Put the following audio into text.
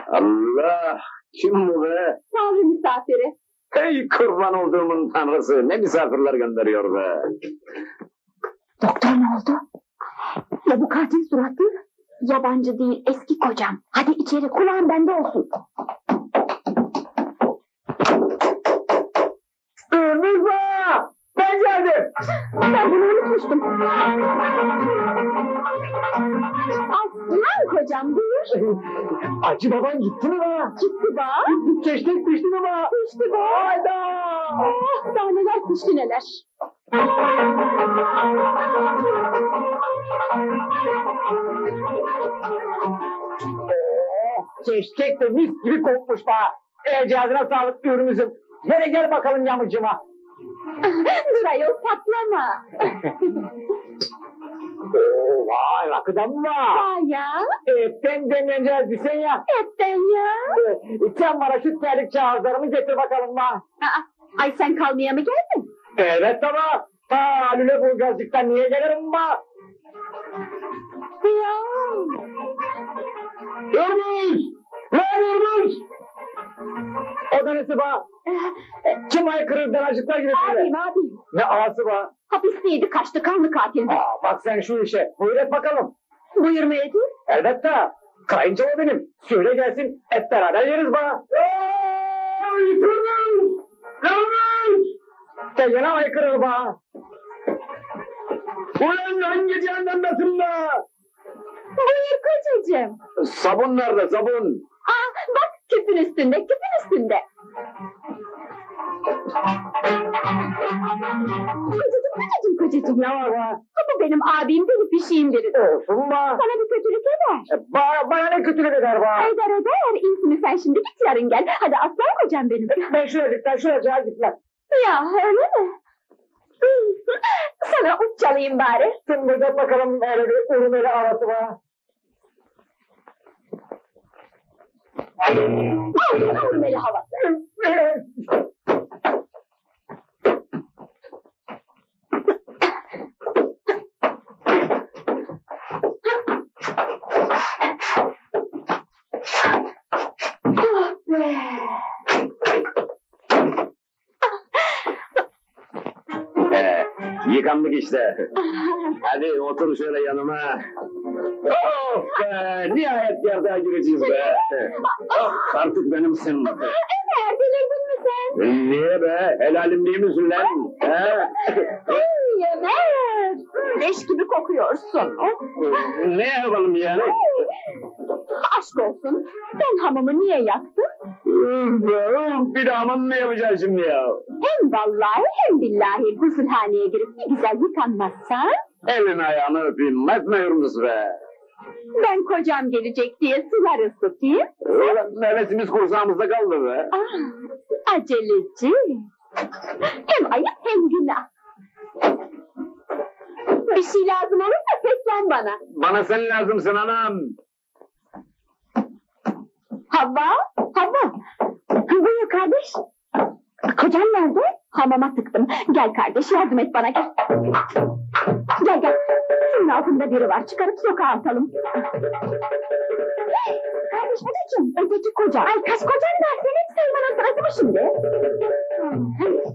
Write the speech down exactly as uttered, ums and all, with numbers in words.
Allah! Kim bu be? Tanrı misafiri. Ey kurban olduğumun tanrısı, ne misafirler gönderiyor be! Doktor ne oldu? Ya bu katil suratlı? Yabancı değil, eski kocam. Hadi içeri, kulağın bende olsun. Hürmüz be! Ben geldim! Ben bunu unutmuştum. Aslan kocam, buyur. Acı baban gitti mi be? Gitti ba. Geçtik düştü mü be? Düştü ba. Hayda! Oh, daha neler düştü neler. Keşkek de mis gibi kokmuş be! Ecazına sağlık Hürmüz'üm. Gel gel bakalım yamıcıma. Dur ayol, patlama. Oo, vay rakıdan mı var? Vay ya. Etten demleneceğiz desen ya. Etten ya. Ee, sen bana şu terlik kağıtlarımı getir bakalım ma. Aa, ay sen kalmaya mı geldin? Evet ama ta Lüleburgazcık'tan niye gelirim ma? Ya. Hürmüz! Lan Hürmüz! O da nesi ba? Kim aykırı denacıklar gibi böyle? Abim abim. Ne ağası ba? Hapisteydi, kaçtı, kanlı katildi. Aa, bak sen şu işe. Buyur et bakalım. Buyur mu Edilir? Elbette. Kayınca o benim. Söyle gelsin. Hep beraber yeriz ba. Ooo! Hürmüz! Hürmüz! Gene aykırı ba. Ulan hangi cehennemdesin be? Buyur kocacığım. Sabun nerede sabun? Aa, bak küpün üstünde, küpün üstünde. Kocacığım, kocacığım, kocacığım. Ne var be? Bu benim abim, benim fişiğim biri. Olsun ba. Sana bir kötülük eder. Ba bana ne kötülük eder ba? Eder eder, iyisini sen şimdi git, yarın gel. Hadi aslan kocam benim. Ben şuracıktan şuracığa git lan. Ya öyle mi? Sana uç çalayım bari. Sen burada bakalım öyle bir urmeli arası var. Urmeli havası. Ee, yıkandık işte. Hadi otur şöyle yanıma. Of be! Nihayet yardığa gireceğiz be. Oh, artık benimsin. Ömer, delirdin mi sen? Niye be? Helalim değil misin lan? He? Ay Ömer, leş gibi kokuyorsun. Ne yapalım yani? Aşk olsun, ben hamamı niye yaktım? Bir de hamam mı yapacağız şimdi ya? Hem vallahi hem billahi gusülhaneye girip bir güzel yıkanmazsan... Elini ayağını öpeyim, etmiyoruz be. Ben kocam gelecek diye sular ısıtayım. Nefesimiz kursağımızda kaldı be. Ah, aceleci. Hem ayıp hem günah. Bir şey lazım olursa seslen bana. Bana sen lazımsın anam. Havva, Havva. Buyur kardeş. Kocan nerede? Hamama tıktım. Gel kardeş, yardım et bana, gel. Gel gel. Şunun altında biri var, çıkarıp sokağa atalım. Kardeş babacığım, öteki koca. Ay kaç kocan var senin, saymanın sırası mı şimdi?